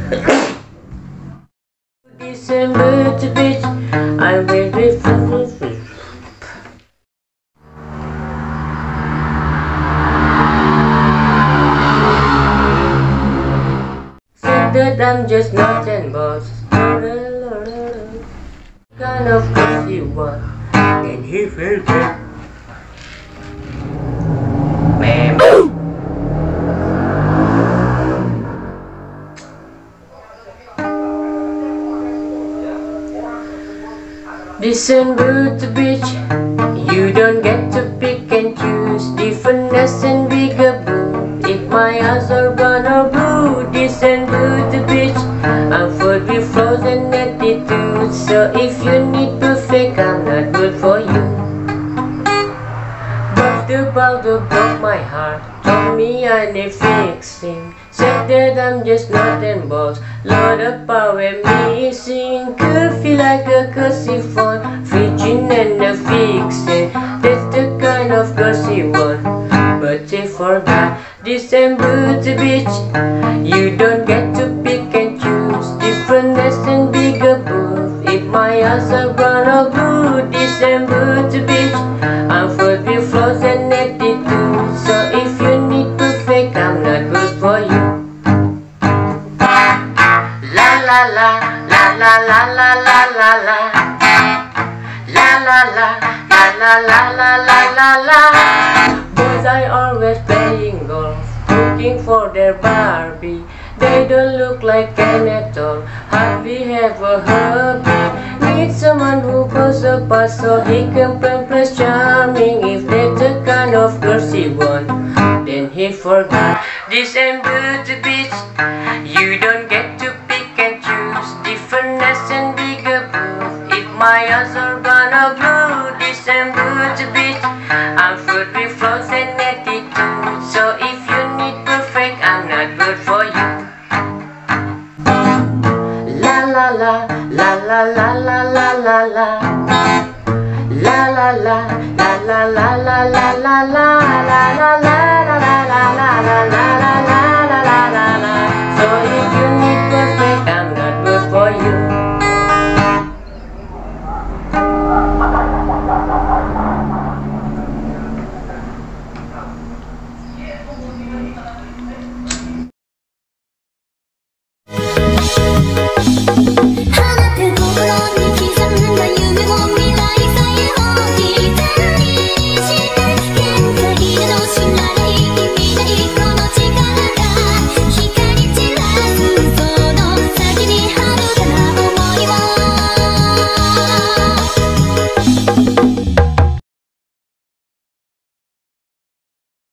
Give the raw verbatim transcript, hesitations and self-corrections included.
December to beach, I will be free. Said that I'm just not an boss, kind of crazy one, and he felt it. Man. December to beach, you don't get to pick and choose. Differentness and bigger blue. If my eyes are brown or blue, December to beach, I'm full with frozen attitude. So if you need perfect, I'm not good for you. But the Baldo broke my heart, told me I need fixing. Said that I'm just not an boss, lot of power missing. Could feel like a cursey phone, fridging and a fixing. That's the kind of cursey one, but they forgot. December to beach, you don't get to pick and choose. Differentness and bigger booth. If my eyes are brown or blue, December to beach, I'm full with flaws and attitude. So if you need perfect, I'm not good for you. La la la, la la la la la la la. La la la, la la la la la la la. Boys are always playing golf, looking for their Barbie. They don't look like Ken at all, hardly have a hobby. Need someone who goes apart so he can play Prince Charming. If that's the kind of girl he want, then he forgot. December to beach, you don't get to pick and choose. Differentness and bigger booth. If my eyes are brown or blue, December to beach, I'm full with flaws and attitude. So if you need perfect, I'm not good for you. La la la, la la la la la la la. La la la, la la la la la la la la la la la la la la la.